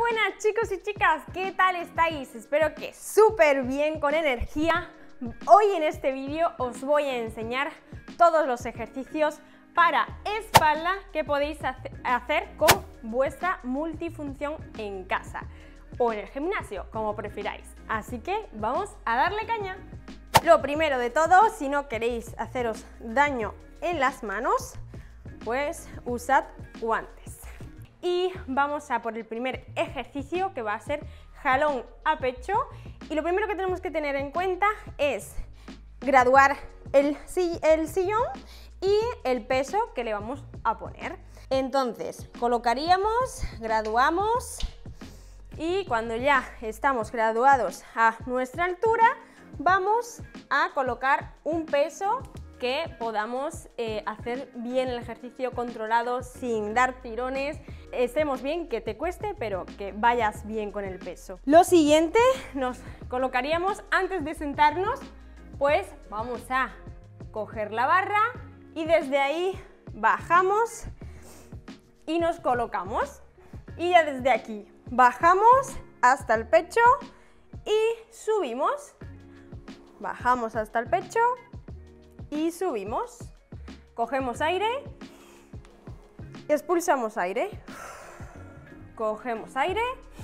buenas chicos y chicas, ¿qué tal estáis? Espero que súper bien, con energía. Hoy en este vídeo os voy a enseñar todos los ejercicios para espalda que podéis hacer con vuestra multifunción en casa o en el gimnasio, como prefiráis. Así que vamos a darle caña. Lo primero de todo, si no queréis haceros daño en las manos, pues usad guantes. Y vamos a por el primer ejercicio, que va a ser jalón a pecho. Y lo primero que tenemos que tener en cuenta es graduar el sillón y el peso que le vamos a poner. Entonces, colocaríamos, graduamos y cuando ya estamos graduados a nuestra altura, vamos a colocar un peso que podamos hacer bien el ejercicio controlado, sin dar tirones. Estemos bien, que te cueste, pero que vayas bien con el peso. Lo siguiente, nos colocaríamos antes de sentarnos, pues vamos a coger la barra y desde ahí bajamos y nos colocamos. Y ya desde aquí bajamos hasta el pecho y subimos. Bajamos hasta el pecho y subimos. Cogemos aire, expulsamos aire, cogemos aire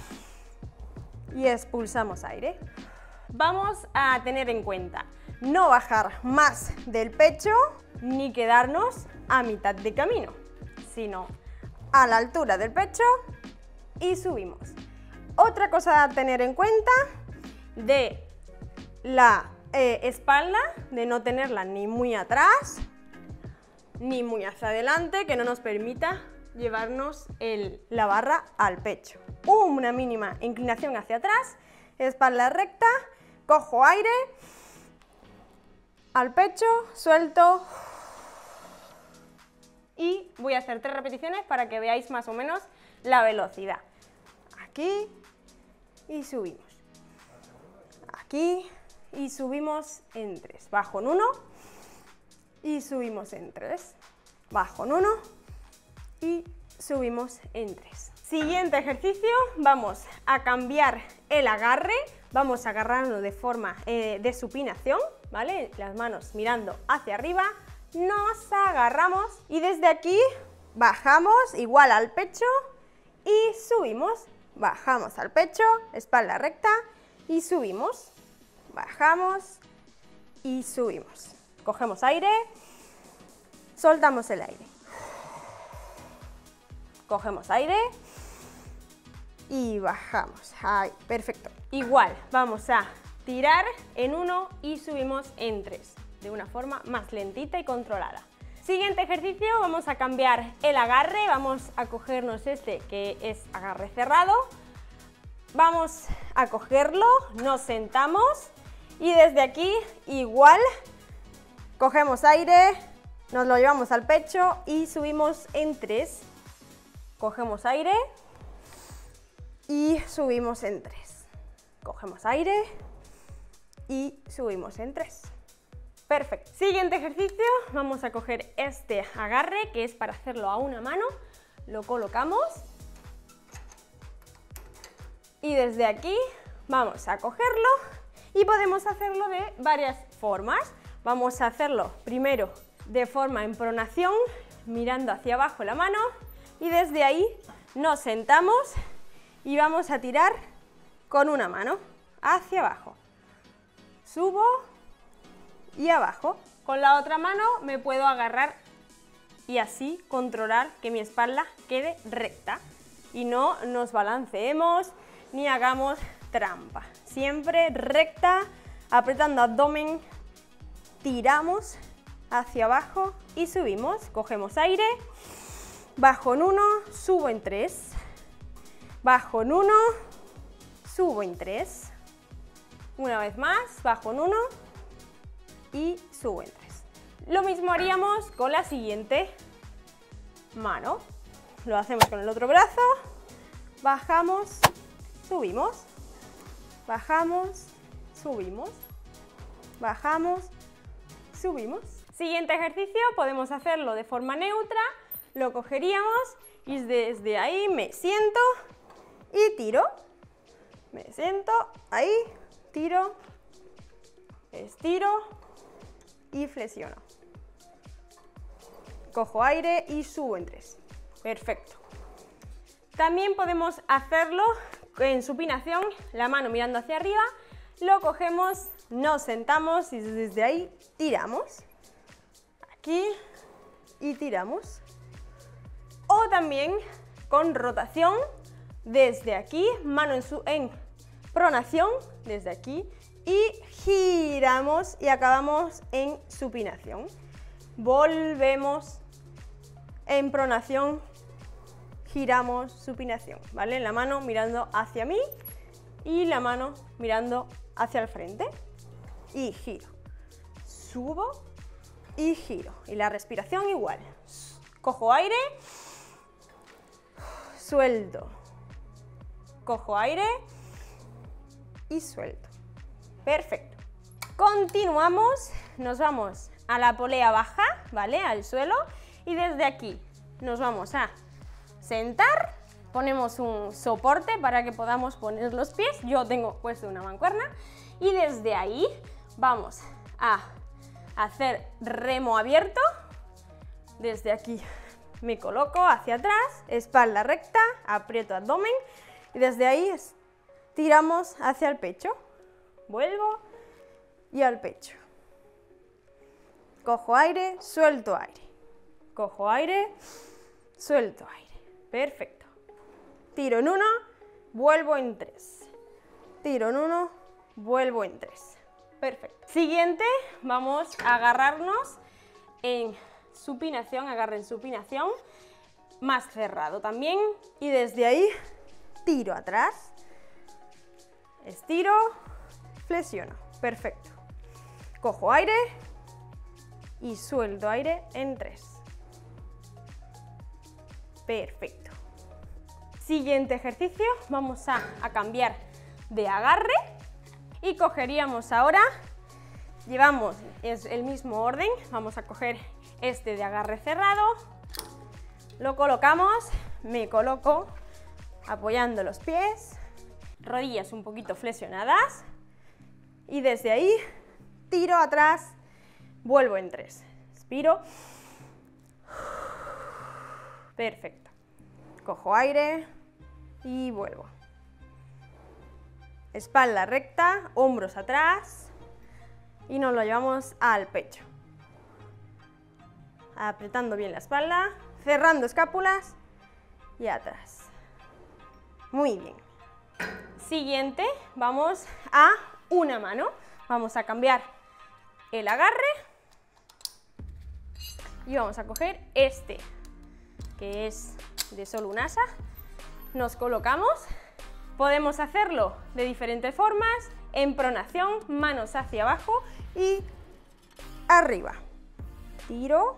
y expulsamos aire. Vamos a tener en cuenta no bajar más del pecho ni quedarnos a mitad de camino, sino a la altura del pecho y subimos. Otra cosa a tener en cuenta de la espalda, de no tenerla ni muy atrás ni muy hacia adelante, que no nos permita llevarnos la barra al pecho. Una mínima inclinación hacia atrás, espalda recta, cojo aire, al pecho, suelto y voy a hacer 3 repeticiones para que veáis más o menos la velocidad. Aquí y subimos. Aquí y subimos en 3. Bajo en 1 y subimos en 3. Bajo en 1 y subimos en 3. Siguiente ejercicio, vamos a cambiar el agarre. Vamos a agarrarnos de forma de supinación, ¿vale? Las manos mirando hacia arriba. Nos agarramos y desde aquí bajamos igual al pecho y subimos. Bajamos al pecho, espalda recta y subimos. Bajamos y subimos. Cogemos aire, soltamos el aire. Cogemos aire y bajamos. Ahí, perfecto. Igual, vamos a tirar en 1 y subimos en 3, de una forma más lentita y controlada. Siguiente ejercicio, vamos a cambiar el agarre. Vamos a cogernos este, que es agarre cerrado. Vamos a cogerlo, nos sentamos y desde aquí igual cogemos aire, nos lo llevamos al pecho y subimos en 3. Cogemos aire y subimos en 3. Cogemos aire y subimos en 3. Perfecto. Siguiente ejercicio, vamos a coger este agarre, que es para hacerlo a una mano. Lo colocamos y desde aquí vamos a cogerlo y podemos hacerlo de varias formas. Vamos a hacerlo primero de forma en pronación, mirando hacia abajo la mano, y desde ahí nos sentamos y vamos a tirar con una mano hacia abajo. Subo y abajo. Con la otra mano me puedo agarrar y así controlar que mi espalda quede recta y no nos balanceemos ni hagamos trampa. Siempre recta, apretando abdomen, tiramos hacia abajo y subimos. Cogemos aire, bajo en 1, subo en 3, bajo en 1, subo en 3, una vez más, bajo en 1 y subo en 3. Lo mismo haríamos con la siguiente mano. Lo hacemos con el otro brazo, bajamos, subimos, bajamos, subimos, bajamos, subimos. Siguiente ejercicio, podemos hacerlo de forma neutra. Lo cogeríamos y desde ahí me siento y tiro. Me siento, ahí, tiro, estiro y flexiono. Cojo aire y subo en 3. Perfecto. También podemos hacerlo en supinación, la mano mirando hacia arriba, lo cogemos, nos sentamos y desde ahí tiramos. Aquí y tiramos. O también con rotación, desde aquí, mano en pronación, desde aquí, y giramos y acabamos en supinación. Volvemos en pronación, giramos, supinación, ¿vale? La mano mirando hacia mí y la mano mirando hacia el frente. Y giro. Subo y giro. Y la respiración igual. Cojo aire, suelto. Cojo aire y suelto. Perfecto. Continuamos, nos vamos a la polea baja, ¿vale? Al suelo. Y desde aquí nos vamos a sentar, ponemos un soporte para que podamos poner los pies. Yo tengo puesto una mancuerna. Y desde ahí vamos a hacer remo abierto. Desde aquí me coloco hacia atrás, espalda recta, aprieto abdomen. Y desde ahí tiramos hacia el pecho. Vuelvo y al pecho. Cojo aire, suelto aire. Cojo aire, suelto aire. Perfecto. Tiro en 1, vuelvo en 3. Tiro en 1, vuelvo en 3. Perfecto. Siguiente, vamos a agarrarnos en supinación, agarre en supinación, más cerrado también. Y desde ahí tiro atrás, estiro, flexiono. Perfecto. Cojo aire y suelto aire en 3. Perfecto. Siguiente ejercicio, vamos a cambiar de agarre y cogeríamos ahora, llevamos el mismo orden, vamos a coger este de agarre cerrado, lo colocamos, me coloco apoyando los pies, rodillas un poquito flexionadas y desde ahí tiro atrás, vuelvo en 3, expiro. Perfecto. Cojo aire y vuelvo. Espalda recta, hombros atrás y nos lo llevamos al pecho. Apretando bien la espalda, cerrando escápulas y atrás. Muy bien. Siguiente, vamos a una mano. Vamos a cambiar el agarre y vamos a coger este, que es de solo un asa. Nos colocamos, podemos hacerlo de diferentes formas, en pronación, manos hacia abajo y arriba, tiro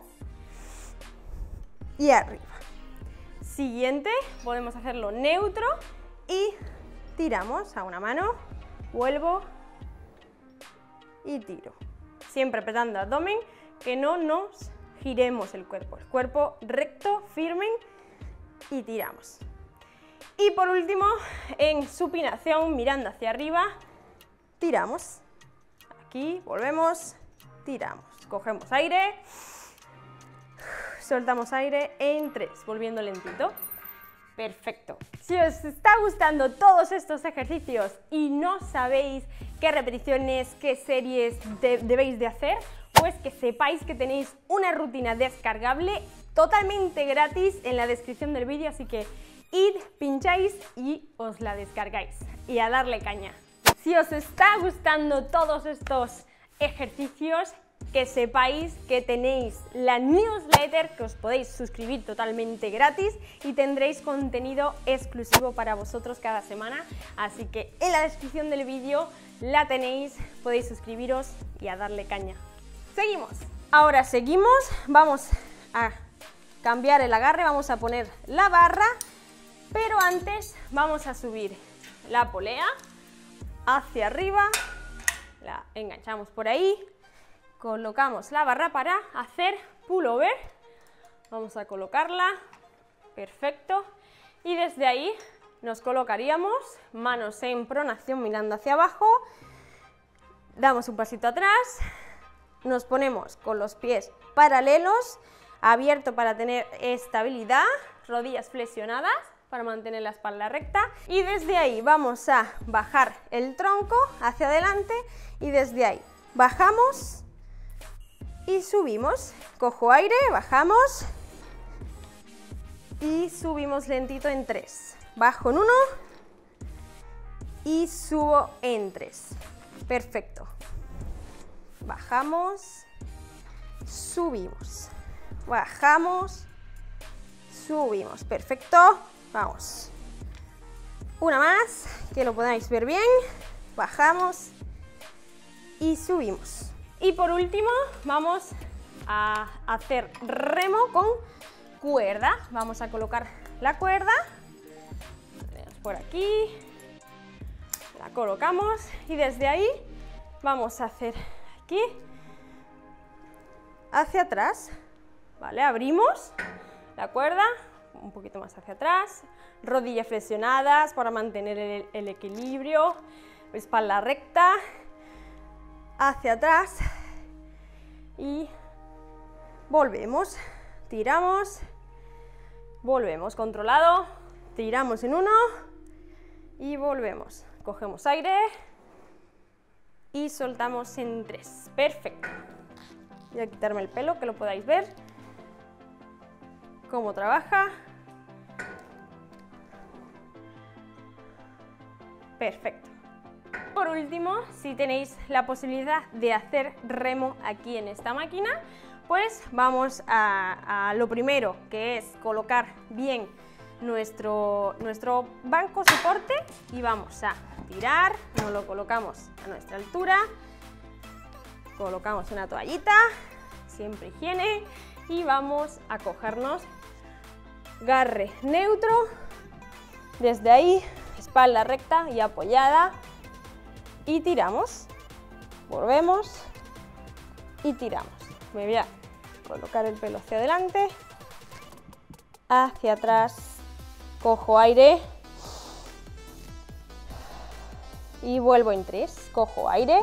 y arriba. Siguiente, podemos hacerlo neutro y tiramos a una mano, vuelvo y tiro, siempre apretando abdomen, que no nos giremos el cuerpo recto, firme y tiramos. Y por último, en supinación, mirando hacia arriba, tiramos. Aquí, volvemos, tiramos. Cogemos aire, soltamos aire en 3, volviendo lentito. Perfecto. Si os está gustando todos estos ejercicios y no sabéis qué repeticiones, qué series debéis de hacer, pues que sepáis que tenéis una rutina descargable totalmente gratis en la descripción del vídeo, así que id, pincháis y os la descargáis y a darle caña. Si os está gustando todos estos ejercicios, que sepáis que tenéis la newsletter, que os podéis suscribir totalmente gratis y tendréis contenido exclusivo para vosotros cada semana, así que en la descripción del vídeo la tenéis, podéis suscribiros y a darle caña. Seguimos. Ahora seguimos, vamos a cambiar el agarre, vamos a poner la barra, pero antes vamos a subir la polea hacia arriba, la enganchamos por ahí, colocamos la barra para hacer pullover, vamos a colocarla, perfecto, y desde ahí nos colocaríamos, manos en pronación mirando hacia abajo, damos un pasito atrás, nos ponemos con los pies paralelos, abierto para tener estabilidad, rodillas flexionadas para mantener la espalda recta, y desde ahí vamos a bajar el tronco hacia adelante y desde ahí bajamos y subimos, cojo aire, bajamos y subimos lentito en 3, bajo en 1 y subo en 3, perfecto, bajamos, subimos, bajamos, subimos, perfecto, vamos, una más, que lo podáis ver bien, bajamos y subimos. Y por último vamos a hacer remo con cuerda, vamos a colocar la cuerda, por aquí, la colocamos y desde ahí vamos a hacer aquí, hacia atrás, ¿vale? Abrimos la cuerda, un poquito más hacia atrás, rodillas flexionadas para mantener el equilibrio, espalda recta, hacia atrás y volvemos, tiramos, volvemos, controlado, tiramos en 1 y volvemos, cogemos aire y soltamos en 3, perfecto. Voy a quitarme el pelo que lo podáis ver cómo trabaja, perfecto. Por último, si tenéis la posibilidad de hacer remo aquí en esta máquina, pues vamos a lo primero, que es colocar bien nuestro banco soporte y vamos a tirar, nos lo colocamos a nuestra altura, colocamos una toallita, siempre higiene, y vamos a cogernos garre neutro, desde ahí espalda recta y apoyada, y tiramos, volvemos y tiramos. Me voy a colocar el pelo hacia adelante, hacia atrás, cojo aire y vuelvo en 3, cojo aire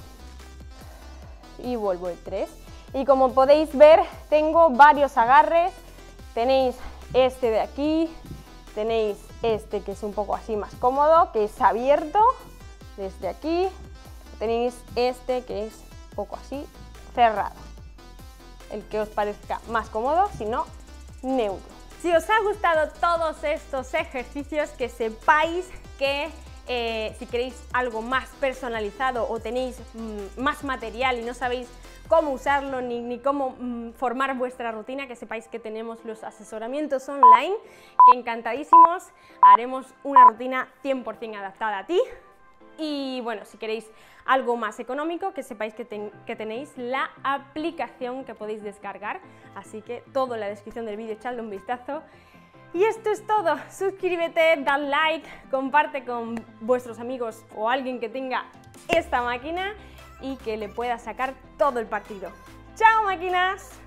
y vuelvo en 3. Y como podéis ver, tengo varios agarres, tenéis este de aquí, tenéis este que es un poco así más cómodo, que es abierto desde aquí, tenéis este que es un poco así cerrado, el que os parezca más cómodo, si no, neutro. Si os ha gustado todos estos ejercicios, que sepáis que si queréis algo más personalizado o tenéis más material y no sabéis cómo usarlo ni cómo formar vuestra rutina, que sepáis que tenemos los asesoramientos online, que encantadísimos haremos una rutina 100% adaptada a ti. Y bueno, si queréis algo más económico, que sepáis que tenéis la aplicación que podéis descargar, así que todo en la descripción del vídeo, echadle un vistazo. Y esto es todo, suscríbete, dale like, comparte con vuestros amigos o alguien que tenga esta máquina y que le pueda sacar todo el partido. ¡Chao, máquinas!